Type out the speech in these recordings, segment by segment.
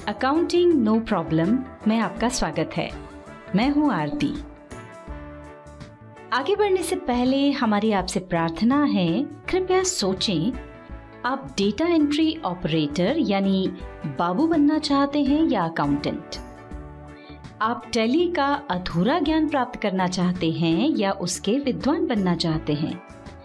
Accounting no problem में आपका स्वागत है। मैं हूं आरती। आगे बढ़ने से पहले हमारी आपसे प्रार्थना है, कृपया सोचें, आप डेटा एंट्री ऑपरेटर यानी बाबू बनना चाहते हैं या अकाउंटेंट? आप टैली का अधूरा ज्ञान प्राप्त करना चाहते हैं या उसके विद्वान बनना चाहते हैं?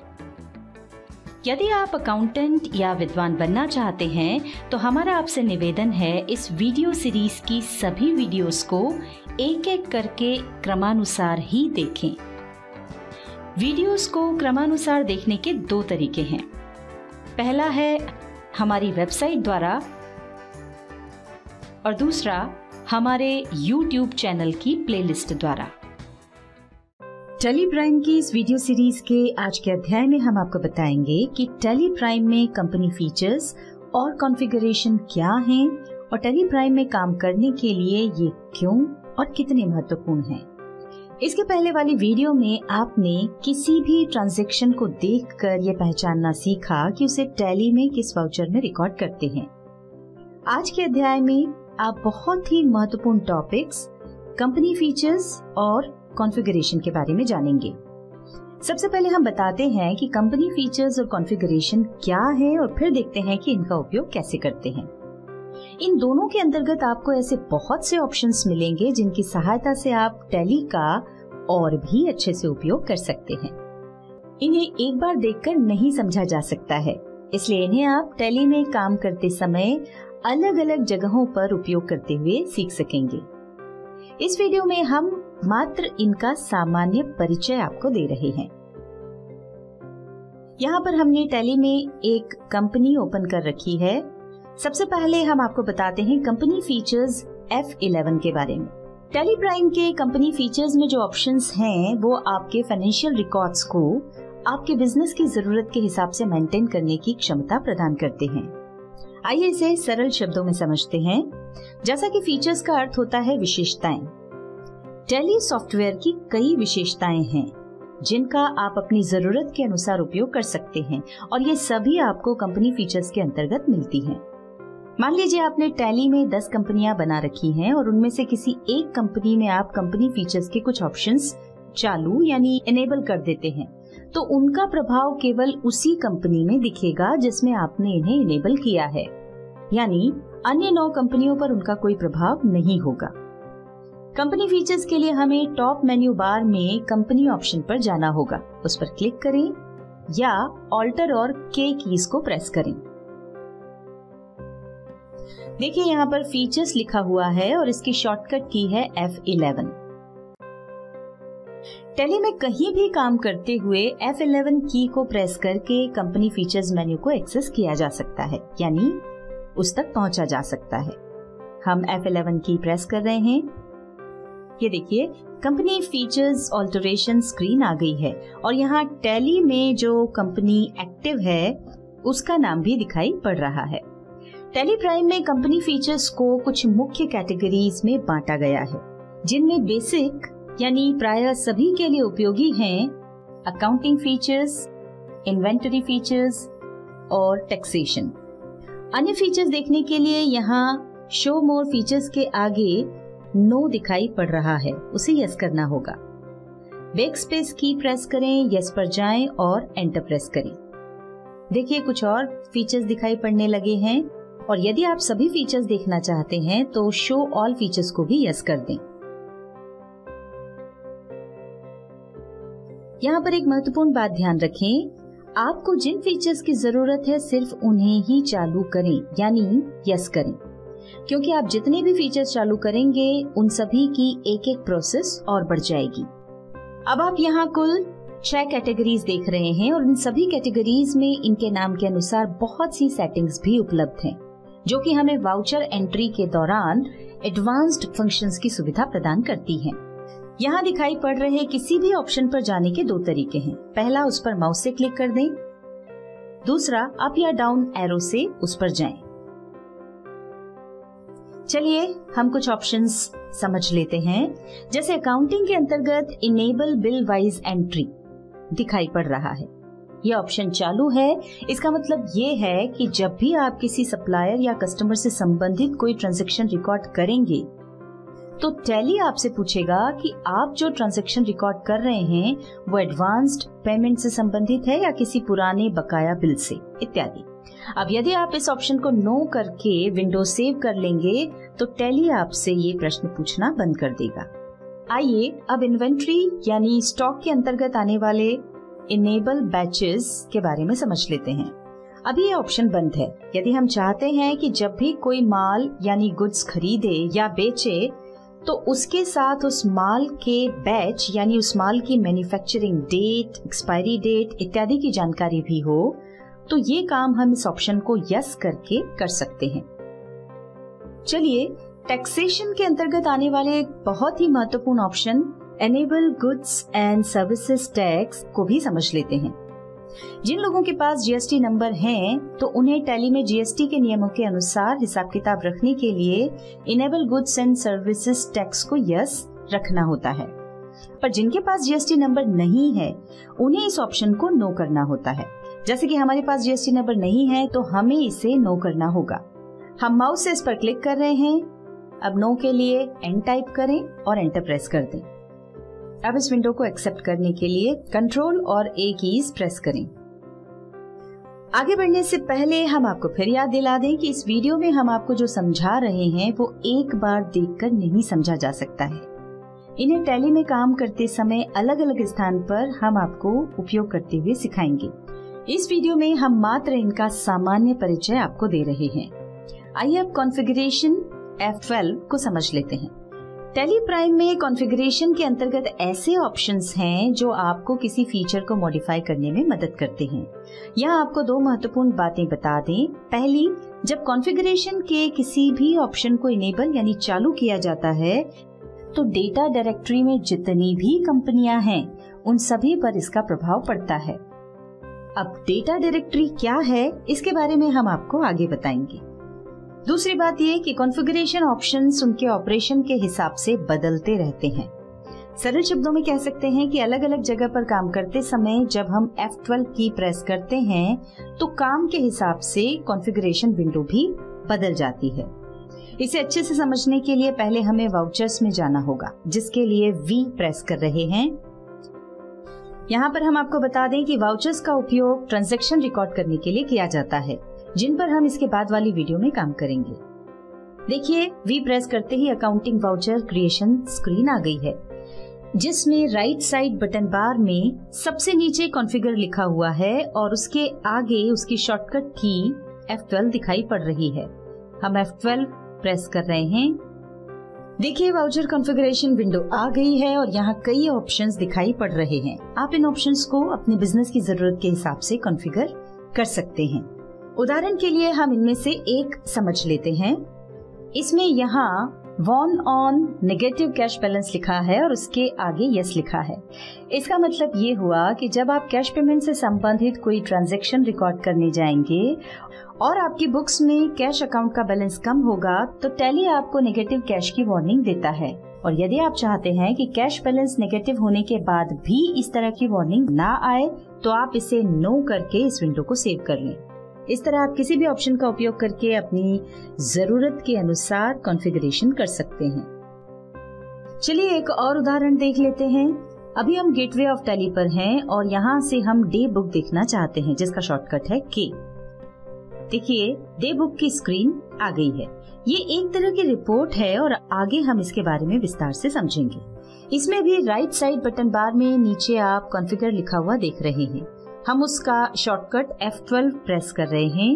यदि आप अकाउंटेंट या विद्वान बनना चाहते हैं तो हमारा आपसे निवेदन है, इस वीडियो सीरीज की सभी वीडियोस को एक एक करके क्रमानुसार ही देखें। वीडियोस को क्रमानुसार देखने के दो तरीके हैं। पहला है हमारी वेबसाइट द्वारा और दूसरा हमारे YouTube चैनल की प्लेलिस्ट द्वारा। टैली प्राइम की इस वीडियो सीरीज के आज के अध्याय में हम आपको बताएंगे कि टैली प्राइम में कंपनी फीचर्स और कॉन्फ़िगरेशन क्या हैं और टैली प्राइम में काम करने के लिए ये क्यों और कितने महत्वपूर्ण हैं। इसके पहले वाली वीडियो में आपने किसी भी ट्रांजैक्शन को देखकर ये पहचानना सीखा कि उसे टैली में किस वाउचर में रिकॉर्ड करते हैं। आज के अध्याय में आप बहुत ही महत्वपूर्ण टॉपिक्स, कंपनी फीचर्स और कॉन्फ़िगरेशन के बारे में जानेंगे। सबसे पहले हम बताते हैं कि कंपनी फीचर्स और कॉन्फ़िगरेशन क्या है और फिर देखते हैं कि इनका उपयोग कैसे करते हैं। इन दोनों के अंतर्गत आपको ऐसे बहुत से ऑप्शंस मिलेंगे जिनकी सहायता से आप टैली का और भी अच्छे से उपयोग कर सकते हैं। इन्हें एक बार देखकर नहीं समझा जा सकता है, इसलिए इन्हें आप टैली में काम करते समय अलग अलग जगहों पर उपयोग करते हुए सीख सकेंगे। इस वीडियो में हम मात्र इनका सामान्य परिचय आपको दे रहे हैं। यहाँ पर हमने टैली में एक कंपनी ओपन कर रखी है। सबसे पहले हम आपको बताते हैं कंपनी फीचर्स F11 के बारे में। टैली प्राइम के कंपनी फीचर्स में जो ऑप्शंस हैं वो आपके फाइनेंशियल रिकॉर्ड्स को आपके बिजनेस की जरूरत के हिसाब से मेंटेन करने की क्षमता प्रदान करते हैं। आइए इसे सरल शब्दों में समझते हैं। जैसा कि फीचर्स का अर्थ होता है विशेषताएं। टैली सॉफ्टवेयर की कई विशेषताएं हैं जिनका आप अपनी जरूरत के अनुसार उपयोग कर सकते हैं और ये सभी आपको कंपनी फीचर्स के अंतर्गत मिलती हैं। मान लीजिए आपने टैली में 10 कंपनियां बना रखी हैं और उनमें से किसी एक कंपनी में आप कंपनी फीचर्स के कुछ ऑप्शंस चालू यानी इनेबल कर देते हैं, तो उनका प्रभाव केवल उसी कंपनी में दिखेगा जिसमें आपने इन्हें इनेबल किया है, यानी अन्य 9 कंपनियों पर उनका कोई प्रभाव नहीं होगा। कंपनी फीचर्स के लिए हमें टॉप मेन्यू बार में कंपनी ऑप्शन पर जाना होगा। उस पर क्लिक करें या ऑल्टर और के कीज को प्रेस करें। देखिए यहाँ पर फीचर्स लिखा हुआ है और इसकी शॉर्टकट की है F11। टैली में कहीं भी काम करते हुए F11 की को प्रेस करके कंपनी फीचर्स मेन्यू को एक्सेस किया जा सकता है, यानी उस तक पहुंचा जा सकता है। हम F11 की प्रेस कर रहे हैं। ये देखिए कंपनी फीचर्स ऑल्टरेशन स्क्रीन आ गई है और यहाँ टैली में जो कंपनी एक्टिव है उसका नाम भी दिखाई पड़ रहा है। टैली प्राइम में कंपनी फीचर्स को कुछ मुख्य कैटेगरीज में बांटा गया है, जिनमें बेसिक यानी प्रायः सभी के लिए उपयोगी हैं अकाउंटिंग फीचर्स, इन्वेंटरी फीचर्स और टैक्सेशन। अन्य फीचर्स देखने के लिए यहाँ शो मोर फीचर्स के आगे नो दिखाई पड़ रहा है, उसे यस करना होगा। बैकस्पेस की प्रेस करें, यस पर जाएं और एंटर प्रेस करें। देखिए कुछ और फीचर्स दिखाई पड़ने लगे हैं और यदि आप सभी फीचर्स देखना चाहते हैं तो शो ऑल फीचर्स को भी यस कर दें। यहाँ पर एक महत्वपूर्ण बात ध्यान रखें, आपको जिन फीचर्स की जरूरत है सिर्फ उन्हें ही चालू करें, यानी यस करें, क्योंकि आप जितने भी फीचर्स चालू करेंगे उन सभी की एक एक प्रोसेस और बढ़ जाएगी। अब आप यहाँ कुल 6 कैटेगरीज देख रहे हैं और इन सभी कैटेगरीज में इनके नाम के अनुसार बहुत सी सेटिंग्स भी उपलब्ध हैं, जो कि हमें वाउचर एंट्री के दौरान एडवांस्ड फंक्शंस की सुविधा प्रदान करती हैं। यहाँ दिखाई पड़ रहे किसी भी ऑप्शन पर जाने के 2 तरीके हैं। पहला, उस पर माउस से क्लिक कर दें। दूसरा, अप या डाउन एरो से उस पर जाएं। चलिए हम कुछ ऑप्शंस समझ लेते हैं। जैसे अकाउंटिंग के अंतर्गत इनेबल बिल वाइज एंट्री दिखाई पड़ रहा है। ये ऑप्शन चालू है, इसका मतलब ये है कि जब भी आप किसी सप्लायर या कस्टमर से संबंधित कोई ट्रांजैक्शन रिकॉर्ड करेंगे तो टैली आपसे पूछेगा कि आप जो ट्रांजैक्शन रिकॉर्ड कर रहे हैं वो एडवांस्ड पेमेंट से संबंधित है या किसी पुराने बकाया बिल से इत्यादि। अब यदि आप इस ऑप्शन को नो करके विंडो सेव कर लेंगे तो टैली आपसे ये प्रश्न पूछना बंद कर देगा। आइए अब इन्वेंट्री यानी स्टॉक के अंतर्गत आने वाले इनेबल बैचेस के बारे में समझ लेते हैं। अभी ये ऑप्शन बंद है। यदि हम चाहते हैं कि जब भी कोई माल यानी गुड्स खरीदे या बेचे तो उसके साथ उस माल के बैच यानी उस माल की मैन्युफैक्चरिंग डेट, एक्सपायरी डेट इत्यादि की जानकारी भी हो, तो ये काम हम इस ऑप्शन को यस करके कर सकते हैं। चलिए टैक्सेशन के अंतर्गत आने वाले एक बहुत ही महत्वपूर्ण option enable goods and services tax को भी समझ लेते हैं। जिन लोगों के पास जीएसटी नंबर हैं तो उन्हें टैली में जीएसटी के नियमों के अनुसार हिसाब किताब रखने के लिए enable goods and services tax को यस रखना होता है। पर जिनके पास जीएसटी नंबर नहीं है उन्हें इस ऑप्शन को नो करना होता है। जैसे कि हमारे पास जीएसटी नंबर नहीं है तो हमें इसे नो करना होगा। हम माउस से इस पर क्लिक कर रहे हैं। अब नो के लिए एन टाइप करें और एंटर प्रेस कर दें। अब इस विंडो को एक्सेप्ट करने के लिए कंट्रोल और ए कीज प्रेस करें। आगे बढ़ने से पहले हम आपको फिर याद दिला दें कि इस वीडियो में हम आपको जो समझा रहे हैं वो एक बार देखकर नहीं समझा जा सकता है। इन्हें टैली में काम करते समय अलग अलग स्थान पर हम आपको उपयोग करते हुए सिखाएंगे। इस वीडियो में हम मात्र इनका सामान्य परिचय आपको दे रहे हैं। आइए अब कॉन्फ़िगरेशन F12 को समझ लेते हैं। टैली प्राइम में कॉन्फ़िगरेशन के अंतर्गत ऐसे ऑप्शंस हैं जो आपको किसी फीचर को मॉडिफाई करने में मदद करते हैं। यहाँ आपको दो महत्वपूर्ण बातें बता दें। पहली, जब कॉन्फ़िगरेशन के किसी भी ऑप्शन को इनेबल यानी चालू किया जाता है तो डेटा डायरेक्टरी में जितनी भी कंपनियां हैं उन सभी पर इसका प्रभाव पड़ता है। अब डेटा डायरेक्टरी क्या है इसके बारे में हम आपको आगे बताएंगे। दूसरी बात ये कि कॉन्फ़िगरेशन ऑप्शंस उनके ऑपरेशन के हिसाब से बदलते रहते हैं। सरल शब्दों में कह सकते हैं कि अलग अलग जगह पर काम करते समय जब हम F12 की प्रेस करते हैं तो काम के हिसाब से कॉन्फ़िगरेशन विंडो भी बदल जाती है। इसे अच्छे से समझने के लिए पहले हमें वाउचर्स में जाना होगा, जिसके लिए V प्रेस कर रहे हैं। यहाँ पर हम आपको बता दें कि वाउचर्स का उपयोग ट्रांजैक्शन रिकॉर्ड करने के लिए किया जाता है, जिन पर हम इसके बाद वाली वीडियो में काम करेंगे। देखिए V प्रेस करते ही अकाउंटिंग वाउचर क्रिएशन स्क्रीन आ गई है, जिसमें राइट साइड बटन बार में सबसे नीचे कॉन्फ़िगर लिखा हुआ है और उसके आगे उसकी शॉर्टकट की F12 दिखाई पड़ रही है। हम F12 प्रेस कर रहे हैं। देखिए वाउचर कॉन्फ़िगरेशन विंडो आ गई है और यहाँ कई ऑप्शंस दिखाई पड़ रहे हैं। आप इन ऑप्शंस को अपने बिजनेस की जरूरत के हिसाब से कॉन्फ़िगर कर सकते हैं। उदाहरण के लिए हम इनमें से एक समझ लेते हैं। इसमें यहाँ warn on negative cash balance लिखा है और उसके आगे यस लिखा है। इसका मतलब ये हुआ कि जब आप कैश पेमेंट से संबंधित कोई ट्रांजैक्शन रिकॉर्ड करने जाएंगे और आपकी बुक्स में कैश अकाउंट का बैलेंस कम होगा तो टैली आपको नेगेटिव कैश की वार्निंग देता है। और यदि आप चाहते हैं कि कैश बैलेंस नेगेटिव होने के बाद भी इस तरह की वार्निंग ना आए तो आप इसे नो करके इस विंडो को सेव कर लें। इस तरह आप किसी भी ऑप्शन का उपयोग करके अपनी जरूरत के अनुसार कॉन्फ़िगरेशन कर सकते हैं। चलिए एक और उदाहरण देख लेते हैं। अभी हम गेटवे ऑफ टैली पर हैं और यहाँ से हम डे बुक देखना चाहते हैं, जिसका शॉर्टकट है के। देखिए डे बुक की स्क्रीन आ गई है। ये एक तरह की रिपोर्ट है और आगे हम इसके बारे में विस्तार से समझेंगे। इसमें भी राइट साइड बटन बार में नीचे आप कॉन्फ़िगर लिखा हुआ देख रहे हैं। हम उसका शॉर्टकट F12 प्रेस कर रहे हैं।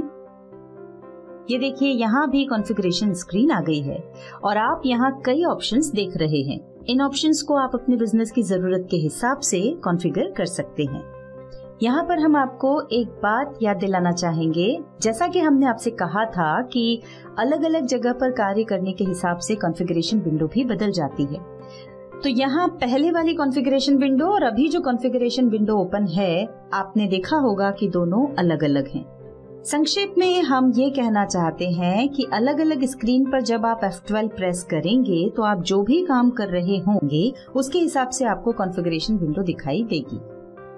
ये देखिए यहाँ भी कॉन्फ़िगरेशन स्क्रीन आ गई है और आप यहाँ कई ऑप्शंस देख रहे हैं। इन ऑप्शंस को आप अपने बिजनेस की जरूरत के हिसाब से कॉन्फ़िगर कर सकते हैं। यहाँ पर हम आपको एक बात याद दिलाना चाहेंगे। जैसा कि हमने आपसे कहा था कि अलग अलग जगह पर कार्य करने के हिसाब से कॉन्फ़िगरेशन विंडो भी बदल जाती है। तो यहाँ पहले वाली कॉन्फ़िगरेशन विंडो और अभी जो कॉन्फ़िगरेशन विंडो ओपन है, आपने देखा होगा कि दोनों अलग अलग हैं। संक्षेप में हम ये कहना चाहते हैं कि अलग अलग स्क्रीन पर जब आप F12 प्रेस करेंगे तो आप जो भी काम कर रहे होंगे उसके हिसाब से आपको कॉन्फ़िगरेशन विंडो दिखाई देगी।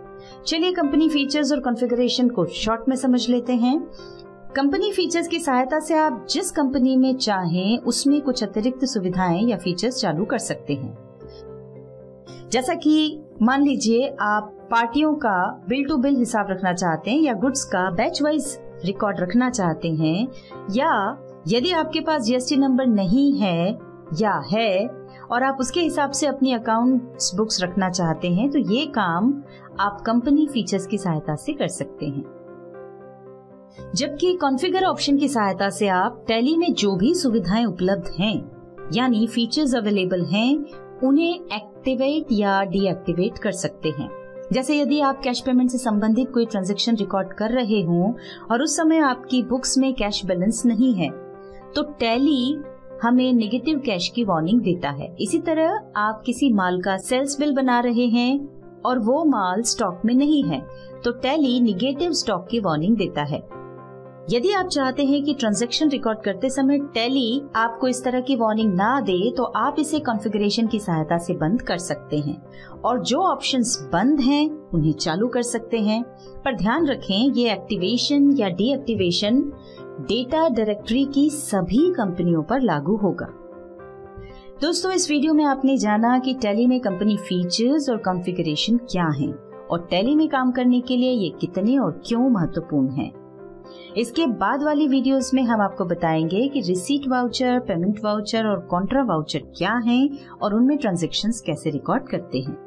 चलिए कंपनी फीचर्स और कॉन्फ़िगरेशन को शॉर्ट में समझ लेते हैं। कंपनी फीचर्स की सहायता से आप जिस कंपनी में चाहें उसमें कुछ अतिरिक्त सुविधाएं या फीचर्स चालू कर सकते हैं। जैसा कि मान लीजिए आप पार्टियों का बिल टू बिल हिसाब रखना चाहते हैं या गुड्स का बैच वाइज रिकॉर्ड रखना चाहते हैं, या यदि आपके पास जीएसटी नंबर नहीं है या है और आप उसके हिसाब से अपनी अकाउंट्स बुक्स रखना चाहते हैं, तो ये काम आप कंपनी फीचर्स की सहायता से कर सकते हैं। जबकि कॉन्फ़िगर ऑप्शन की सहायता से आप टैली में जो भी सुविधाएं उपलब्ध हैं यानी फीचर्स अवेलेबल हैं, उन्हें एक्टिवेट या डीएक्टिवेट कर सकते हैं। जैसे यदि आप कैश पेमेंट से संबंधित कोई ट्रांजैक्शन रिकॉर्ड कर रहे हों और उस समय आपकी बुक्स में कैश बैलेंस नहीं है, तो टैली हमें नेगेटिव कैश की वार्निंग देता है। इसी तरह आप किसी माल का सेल्स बिल बना रहे हैं और वो माल स्टॉक में नहीं है, तो टैली नेगेटिव स्टॉक की वार्निंग देता है। यदि आप चाहते हैं कि ट्रांजैक्शन रिकॉर्ड करते समय टैली आपको इस तरह की वार्निंग ना दे, तो आप इसे कॉन्फ़िगरेशन की सहायता से बंद कर सकते हैं और जो ऑप्शंस बंद हैं उन्हें चालू कर सकते हैं। पर ध्यान रखें, ये एक्टिवेशन या डीएक्टिवेशन डेटा डायरेक्टरी की सभी कंपनियों पर लागू होगा। दोस्तों, इस वीडियो में आपने जाना कि टैली में कंपनी फीचर्स और कॉन्फ़िगरेशन क्या हैं और टैली में काम करने के लिए ये कितने और क्यों महत्वपूर्ण हैं। इसके बाद वाली वीडियोस में हम आपको बताएंगे कि रिसीट वाउचर, पेमेंट वाउचर और कॉन्ट्रा वाउचर क्या हैं और उनमें ट्रांजैक्शंस कैसे रिकॉर्ड करते हैं।